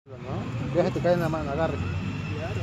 ¿No? Deja tu cadena en la mano, agarre. Claro.